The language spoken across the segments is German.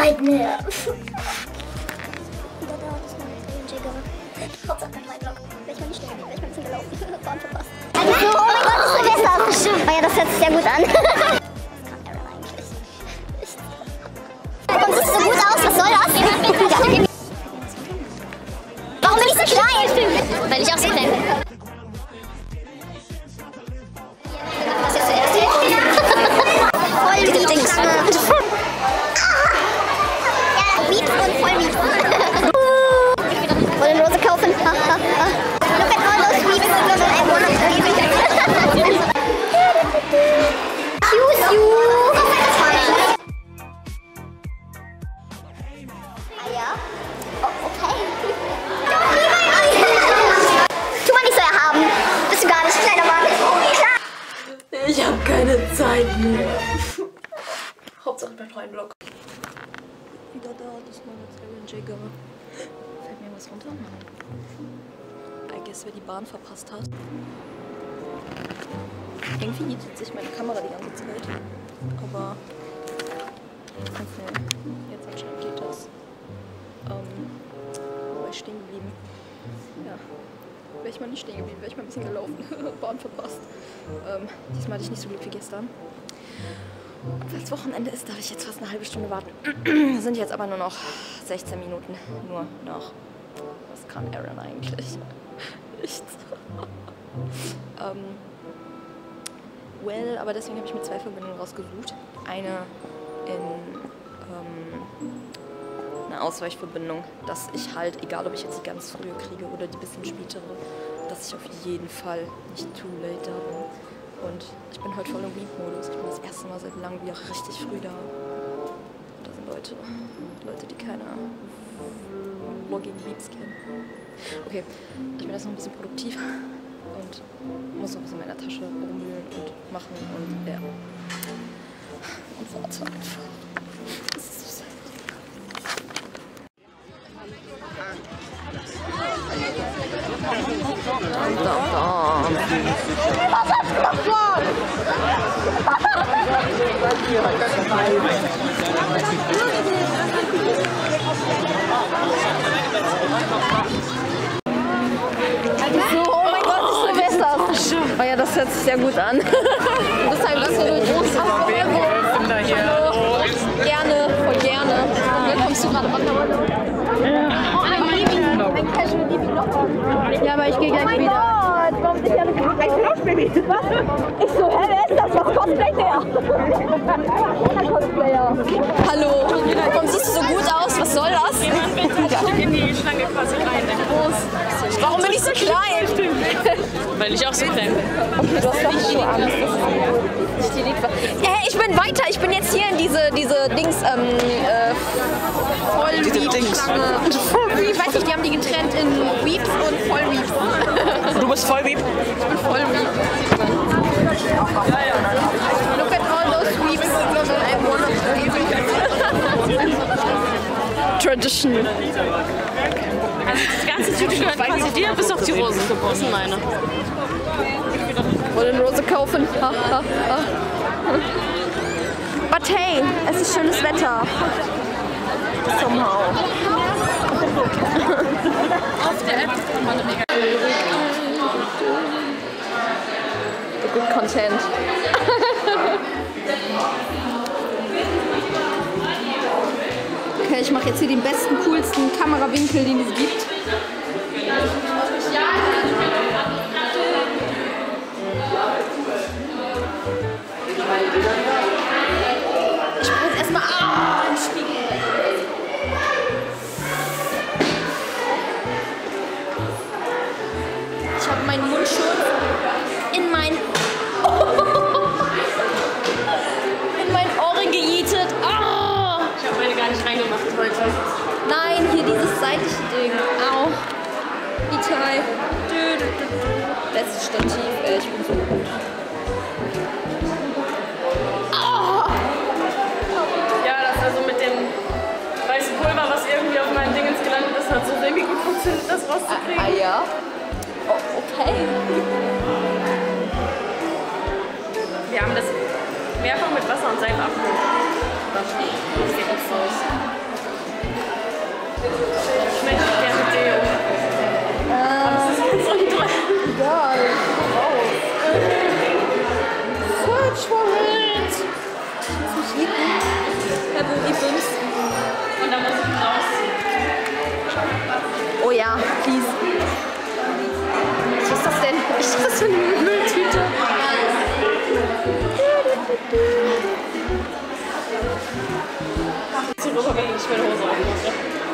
Zeit mehr. Hauptsache mein Vlog. Wäre ich mal nicht stehen, wäre ich mal ein bisschen gelaufen. Bahn verpasst. Also, oh mein Gott, das ist Silvester. Oh ja, das hört sich sehr gut an. Was kann Aaron eigentlich? Komm, siehst du so gut aus? Was soll das? Warum bin ich so klein? Weil ich auch so klein bin. Was ist zuerst? Voll Diese Dings. Ja, Weeps und voll Weeps. Wollen Rose kaufen? Look at all those Weeps. I wanna Cute you. Ah ja? Oh, okay. Tu mal nicht so erhaben. Bist du gar nicht, kleiner Mann. Klar. Ich hab keine Zeit mehr. Hauptsache beim neuen Vlog. Wieder da, diesmal mit Aaron Jagger. Fällt mir was runter? I guess, wer die Bahn verpasst hat. Irgendwie nietet sich meine Kamera die ganze Zeit. Aber okay, jetzt anscheinend geht das. Wo war ich stehen geblieben? Ja, wäre ich mal nicht stehen geblieben, wäre ich mal ein bisschen gelaufen. Bahn verpasst. Diesmal hatte ich nicht so Glück wie gestern. Und weil es Wochenende ist, darf ich jetzt fast eine halbe Stunde warten. Sind jetzt aber nur noch 16 Minuten. Nur noch. Was kann Aaron eigentlich? Nichts. Well, aber deswegen habe ich mir 2 Verbindungen rausgesucht. Eine in eine Ausweichverbindung, dass ich halt, egal ob ich jetzt die ganz frühe kriege oder die bisschen spätere, dass ich auf jeden Fall nicht too late da bin. Und ich bin heute voll im Weep-Modus. Ich bin das erste Mal seit langem wieder richtig früh da. Da sind Leute, die keine Vlogging-Weeps kennen. Okay, ich bin jetzt noch ein bisschen produktiv und muss noch ein bisschen in meiner Tasche rumwühlen und machen und ja. Und warte einfach. Das ist so sad. Oh mein Gott, Silvester. Oh ja, das hört sich sehr gut an. Das ist ein bisschen groß. Gerne, voll gerne. Und kommst du gerade ran? Oh, ein Casual Living noch. Ja, aber ich gehe gleich wieder. Warum ist ja ein Flash-Baby? Was? Ich so, hä, wer ist das? Was cosplayt der? Cosplayer. Hallo. Warum siehst du so gut aus? Was soll das? Jemand in die Schlange quasi rein. Warum bin ich so klein? Weil ich auch so klein bin. Okay, du hast doch so Angst. Ich bin weiter. Ich bin jetzt hier in diese Dings, Voll-Weep-Schlange. Ich weiß nicht, die haben die getrennt in Weeps und Voll-Weeps. Du bist voll Weep? Ich bin Voll-Weep. Look at all those Weeps. I wanna Tradition. Also das ganze Tüte gehört quasi dir, bis auf die Rosen. Das sind meine. Wollen Rose kaufen? Ha, ha, ha. But hey, es ist schönes Wetter. Somehow. Auf der App kann man mega. The good content. Okay, ich mache jetzt hier den besten, coolsten Kamerawinkel, den es gibt. Ich brauche jetzt erstmal im Spiegel. Ich habe meinen Mundschutz in mein Ohren gejietet. Oh! Ich habe meine gar nicht reingemacht heute. Nein, hier dieses seitliche Ding. Au. Itai. Letztes Stativ, ey, ich bin so gut. Oh! Ja, das also mit dem weißen Pulver, was irgendwie auf meinen Dingens gelandet ist, hat so irgendwie gut funktioniert, das rauszukriegen. Ah ja? Oh, okay. Wir haben das mehrfach mit Wasser und Seife abgeholt. Sieht nicht so aus. Ich möchte gerne Deo. Aber es ist ganz unten. Egal. Raus. Search for it. Lass mich eaten. Have you eaten? Und dann muss ich rausziehen. Oh ja, please. Was ist das denn? Was ist das für eine Mülltüte? Ich ziehe rüber, wenn ich meine Hose aufmache.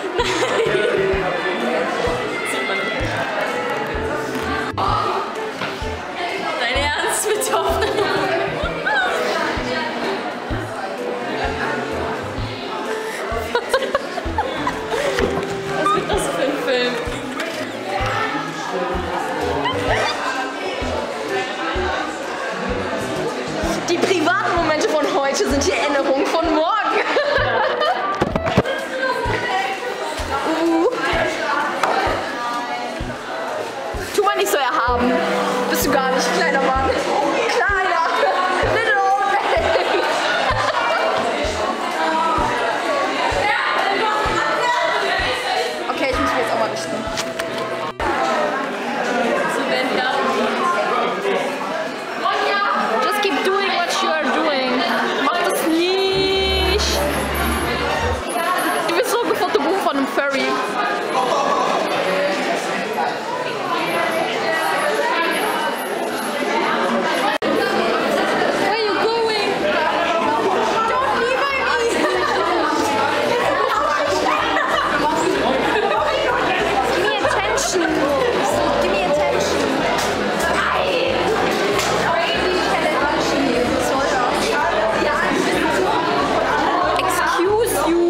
Sieht man nicht. Dein Ernst mit der Aufnahme? Was wird das für ein Film? Die privaten Momente von heute sind die Erinnerungen von morgen. Tu mal nicht so erhaben. Bist du gar nicht, kleiner Mann. Kleiner. Little old man. Okay, ich muss mich jetzt auch mal richten. Just keep doing what you are doing. Mach das nicht. Du bist so gefotobucht von einem Furry. Where are you going? Don't leave me. Give me attention. Give me attention. Excuse you.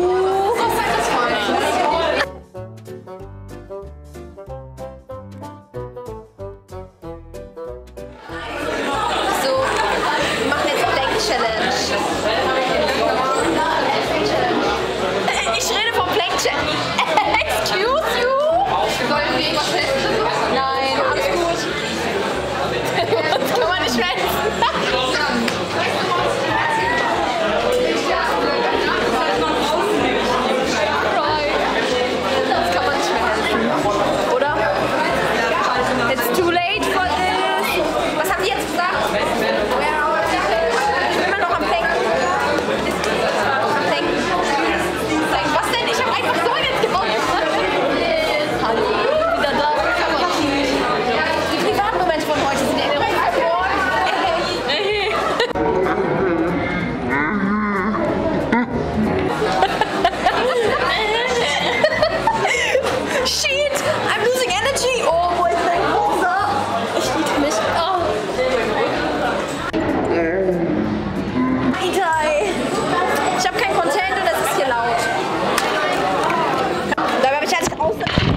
So, wir machen jetzt Plank Challenge. Ich rede vom Plank Challenge. Excuse you. Wollen wir was essen? Nein, alles gut. Das kann man nicht schwänzen. Das kann man nicht mehr helfen. Oder? It's too late for this. Was haben die jetzt gesagt? Ich bin immer noch am Denken. Was denn? Ich habe einfach so jetzt gewonnen. Hallo. Wieder da. Die privaten Momente von heute sind in der Runde verloren. Shit! I'm losing energy! Oh, wo ist mein Hose? Ich liebe mich. Oh. Alter, ey. Ich habe kein Content und es ist hier laut. Dabei habe ich halt aus.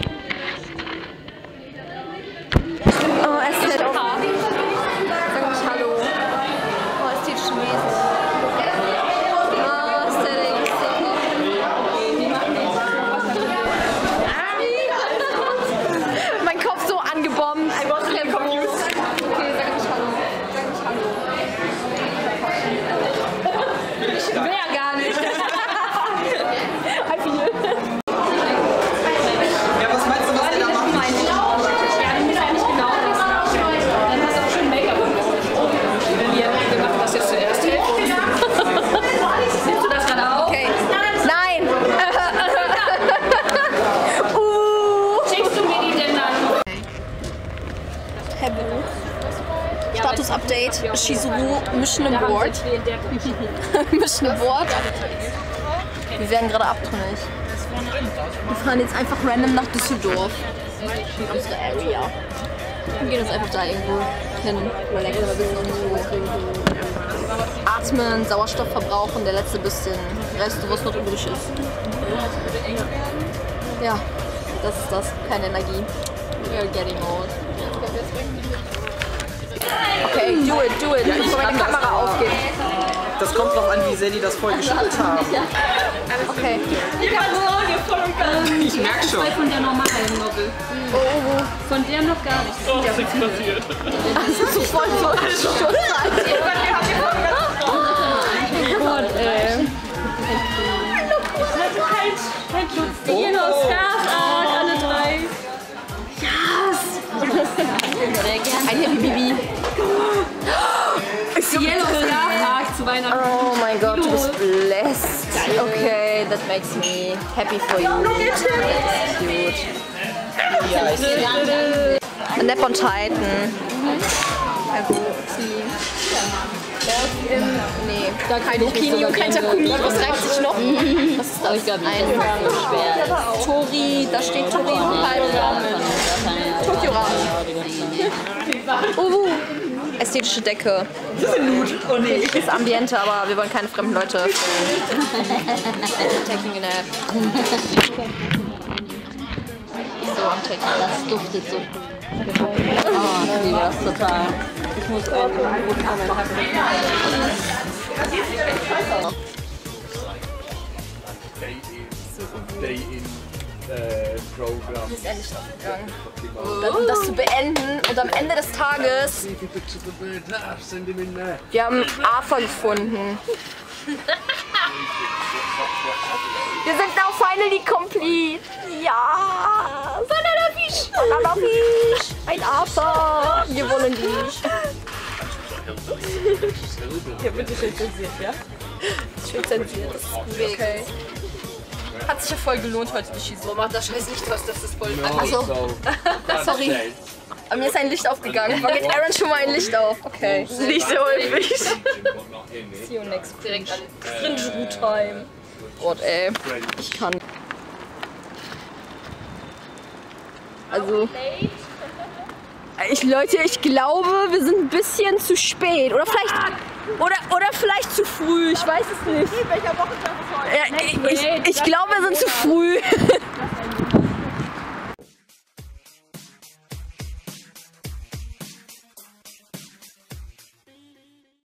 Oh, es ist nicht auf. Sag nicht Hallo. Oh, es sieht Chinesisch. Oh, ist der Ding so. Mein Kopf so angebombt. I was really confused. Okay, sag nicht Hallo. Sag nicht Hallo. Ich will ja gar nicht. I feel. Ja, was meinst du, was wir da machen? Ja, du musst eigentlich genau das machen. Dann hast du auch schon Make-up gemacht. Wir machen das jetzt zuerst. Siehst du das gerade auch? Okay. Nein! Schickst du mir die denn dann? Status-Update. Shizuru Mission Aboard. Mission Aboard. Wir werden gerade abtrünnig. Wir fahren jetzt einfach random nach Düsseldorf. In unsere Area. Wir gehen jetzt einfach da irgendwo hin. Relaxen, wir wissen noch nicht wo. Atmen, Sauerstoff verbrauchen, der letzte bisschen Rest, was noch übrig ist. Ja, das ist das. Keine Energie. We are getting old. Okay, do it, bevor meine Kamera aufgeht. Das kommt drauf an, wie sehr die das voll geschüttelt haben. Okay. Ich merke schon. Von der normalen Novel. Oh. Von der noch gar nicht. Oh, ist nichts passiert. Das ist so voll so Schutz. Oh Gott, ey. ist hier Yellow drin? Scarf Arc zu Weihnachten. Oh mein Gott, du bist blessed. Okay, that makes me happy for you. Cute. Nap on Titan. Also, nee, Da kein Lokini und kein Takumi. Was reicht sich noch? Was ist das? Ich glaube, das schwer. Tori, da steht Tori und Tokyo Ramen. Ästhetische Decke. Oh nee. Das Ambiente, aber wir wollen keine fremden Leute. Taking a nap. So, am Taking. Das duftet so. Oh, ich liebe das total. Ich muss einen guten Moment haben. Hier ist endlich aufgegangen. Um das zu beenden und am Ende des Tages, wir haben AFA gefunden. Wir sind now finally complete. Ja, Bananafisch. Bananafisch. Ein AFA. Wir wollen dich. Ja, bitte schön zensiert, ja? Schön zensiert. Das ist gut. Okay. Hat sich ja voll gelohnt heute die Schieße. Mach das scheiß Licht aus, das ist voll. Achso. Sorry. Aber mir ist ein Licht aufgegangen. Wann geht Aaron schon mal ein Licht auf? Okay. Nicht so häufig. See you next. Direkt an Cringe-Time. Gott, ey. Ich kann. Also. Leute, ich glaube, wir sind ein bisschen zu spät. Oder vielleicht. Oder vielleicht zu früh. Ich weiß es nicht. In welcher Woche ist das heute? Ich glaube, wir sind zu früh.